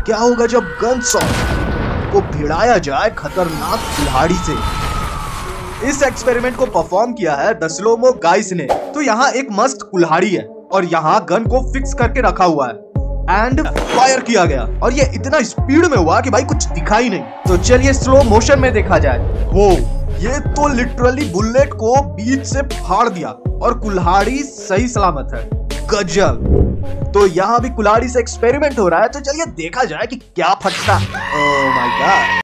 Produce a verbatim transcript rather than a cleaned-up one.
क्या होगा जब गन शॉट को भिड़ाया जाए खतरनाक कुल्हाड़ी से। इस एक्सपेरिमेंट को परफॉर्म किया है द स्लोमो गाइस ने। तो यहाँ एक मस्त कुल्हाड़ी है और यहाँ गन को फिक्स करके रखा हुआ है एंड फायर किया गया और ये इतना स्पीड में हुआ कि भाई कुछ दिखा ही नहीं। तो चलिए स्लो मोशन में देखा जाए। वो ये तो लिटरली बुलेट को बीच से फाड़ दिया और कुल्हाड़ी सही सलामत है। गजब। तो यहाँ भी कुल्हाड़ी से एक्सपेरिमेंट हो रहा है, तो चलिए देखा जाए कि क्या फटता। Oh my God.